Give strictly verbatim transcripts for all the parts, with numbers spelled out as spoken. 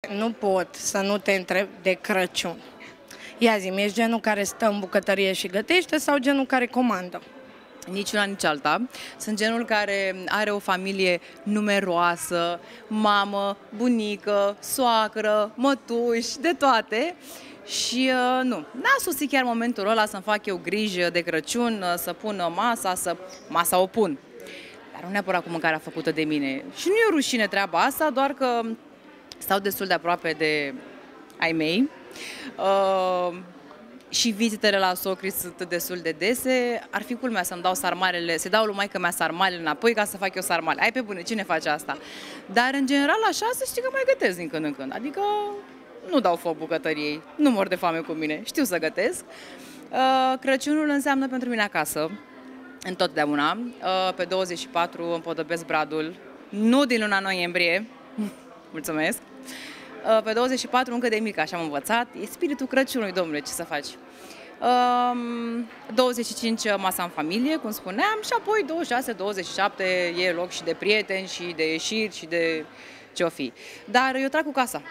Nu pot să nu te întreb de Crăciun. Ia zi-mi, ești genul care stă în bucătărie și gătește sau genul care comandă? Nici una, nici alta. Sunt genul care are o familie numeroasă, mamă, bunică, soacră, mătuși, de toate. Și uh, nu, n-a sosit chiar momentul ăla să-mi fac eu grijă de Crăciun, uh, să pun masa, să... masa o pun. Dar nu neapărat cu mâncarea făcută de mine. Și nu e rușine treaba asta, doar că stau destul de aproape de ai mei. Uh, și vizitele la socri sunt destul de dese. Ar fi culmea să-mi dau sarmalele, să dau lui maică mea sarmalele înapoi ca să fac eu sarmale. Ai pe bune, cine face asta? Dar în general așa să știi că mai gătesc din când în când. Adică nu dau foc bucătăriei, nu mor de foame cu mine, știu să gătesc. Uh, Crăciunul înseamnă pentru mine acasă, întotdeauna. Uh, pe douăzeci și patru împodobesc bradul, nu din luna noiembrie, mulțumesc. Uh, pe douăzeci și patru încă de mică, așa am învățat, e spiritul Crăciunului, domnule, ce să faci? Uh, douăzeci și cinci masa în familie, cum spuneam, și apoi douăzeci și șase douăzeci și șapte e loc și de prieteni și de ieșiri și de ce-o fi. Dar eu trag cu casa.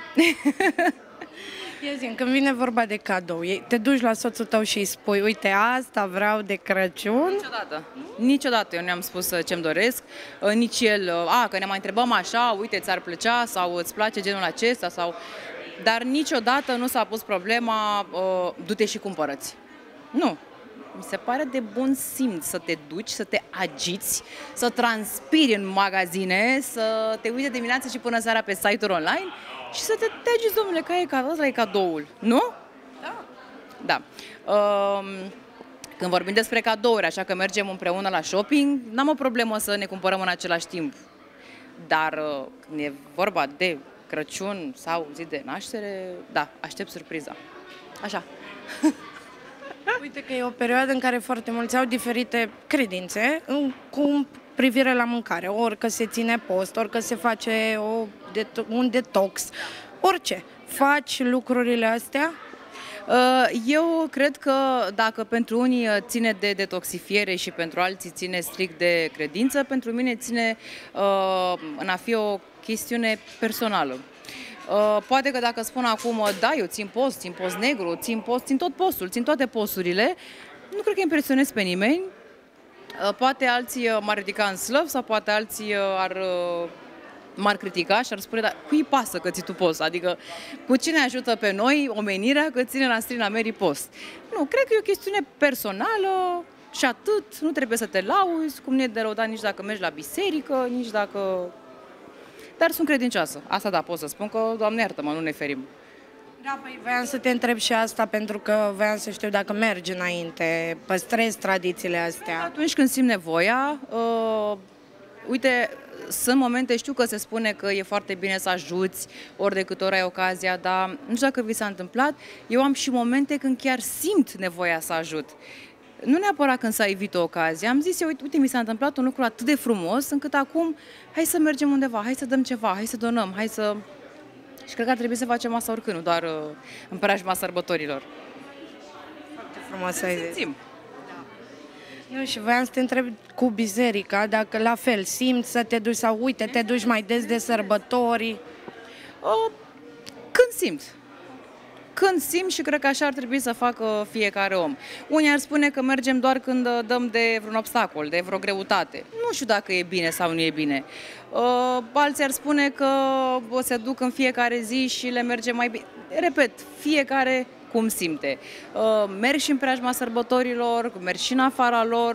Ia zi, când vine vorba de cadou, te duci la soțul tău și îi spui, uite, asta vreau de Crăciun? Niciodată. Niciodată eu ne-am spus ce-mi doresc, nici el, a, că ne mai întrebăm așa, uite, ți-ar plăcea sau îți place genul acesta, sau... Dar niciodată nu s-a pus problema, uh, du-te și cumpărăți. Nu. Mi se pare de bun simț să te duci, să te agiți, să transpiri în magazine, să te uiți dimineața și până seara pe site-uri online și să te, te agiți, domnule, că e, ăsta e cadoul, nu? Da. Da. Uh, când vorbim despre cadouri, așa că mergem împreună la shopping, n-am o problemă să ne cumpărăm în același timp. Dar uh, când e vorba de Crăciun sau zi de naștere, da, aștept surpriza. Așa. Uite că e o perioadă în care foarte mulți au diferite credințe cu privire la mâncare. Ori că se ține post, ori că se face o, un detox, orice. Faci lucrurile astea? Eu cred că dacă pentru unii ține de detoxifiere și pentru alții ține strict de credință, pentru mine ține în a fi o chestiune personală. Poate că dacă spun acum, da, eu țin post, țin post negru, țin post, țin tot postul, țin toate posturile, nu cred că impresionez pe nimeni. Poate alții m-ar ridica în slăv sau poate alții ar... m-ar critica și ar spune, dar cui pasă că ții tu post? Adică cu cine ajută pe noi omenirea că ține la Strina Mary post? Nu, cred că e o chestiune personală și atât, nu trebuie să te lauzi, cum nu e de lăudat nici dacă mergi la biserică, nici dacă... Dar sunt credincioasă, asta da, pot să spun că, Doamne iartă-mă, nu ne ferim. Da, păi voiam să te întreb și asta pentru că voiam să știu dacă mergi înainte, păstrezi tradițiile astea. Atunci când simt nevoia, uh, uite, sunt momente, știu că se spune că e foarte bine să ajuți ori de câte ori ai ocazia, dar nu știu dacă vi s-a întâmplat, eu am și momente când chiar simt nevoia să ajut. Nu neapărat când s-a evit o ocazie, am zis eu, uite, uite, mi s-a întâmplat un lucru atât de frumos, încât acum, hai să mergem undeva, hai să dăm ceva, hai să donăm, hai să... Și cred că ar trebui să facem asta oricând, nu doar uh, în preajma sărbătorilor. Foarte frumos ai zis. Simțim. Nu, și voiam să te întreb cu biserica, dacă la fel simți să te duci sau uite, te duci mai des de sărbători? Uh, când simt. Când simt și cred că așa ar trebui să facă fiecare om. Unii ar spune că mergem doar când dăm de vreun obstacol, de vreo greutate. Nu știu dacă e bine sau nu e bine. Uh, alții ar spune că o se duc în fiecare zi și le merge mai bine. Repet, fiecare cum simte. Uh, merg și în preajma sărbătorilor, merg și în afara lor.